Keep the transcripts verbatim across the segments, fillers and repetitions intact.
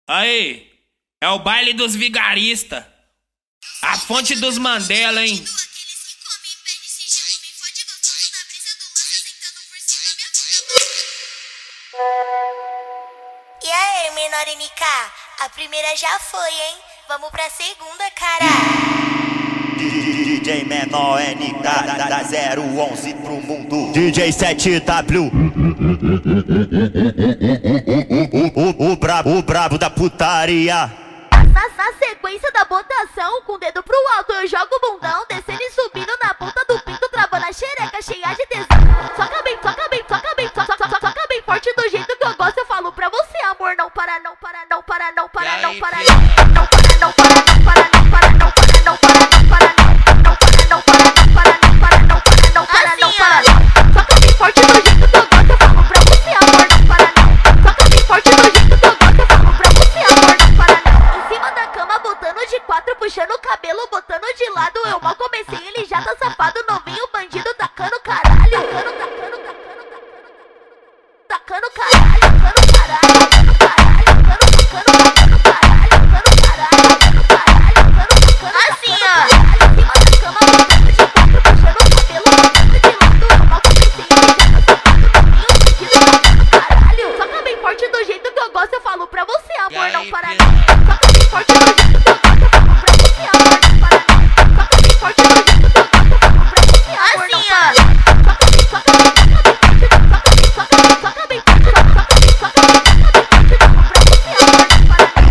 Aí, é o baile dos vigaristas. A fonte dos Mandela, hein? E aí, menor N K? A primeira já foi, hein? Vamos pra segunda, cara. D J menor N K da zero onze pro mundo. D J sete W. O, o, o, brabo, o brabo da putaria. Na, na sequência da botação, com o dedo pro alto, eu jogo o bundão, descendo e subindo na ponta do pinto, travando a xereca cheia de tesão. Soca bem, soca bem, soca bem, soca, soca, soca bem forte do jeito que eu gosto. Eu falo pra você, amor, não para, não para, não para, não para, não para, não para, não para, não para, não para, não para, não para, não para, não para, não para, não para, não para, não para, não para, não para. Soca bem forte do jeito que eu gosto. Eu falo pra você, amor, não para, não. Soca bem forte do jeito que eu gosto. Eu falo pra você, amor, não para, não. Em cima da cama, botando de quatro, puxando o cabelo, botando de lado. Eu mal comecei, ele já tá safado, novinho, bandido, tacando caralho. Tacando, tacando, tacando, tacando caralho, tacando caralho, tacando caralho, tacando, tacando caralho, tacando caralho, tacando caralho, tacando, tacando. Assim, ó. Em cima da cama, botando de quatro, puxando o cabelo, botando de lado. Eu mal comecei, ele já tá safado, novinho, bandido, tacando caralho. Soca bem forte do jeito que eu gosto, eu falo pra você, amor, não para não. Soca bem forte do jeito que eu gosto, eu falo pra você, amor, não para não. Soca bem forte do jeito que eu gosto, eu falo pra você, amor, não para não. Soca bem, soca bem, soca bem, soca bem, soca bem, soca bem forte, soca bem, soca bem, soca bem forte, eu falo pra você, amor, não para não.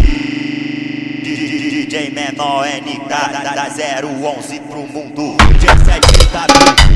D J menor N K da zero onze pro mundo. D J sete W.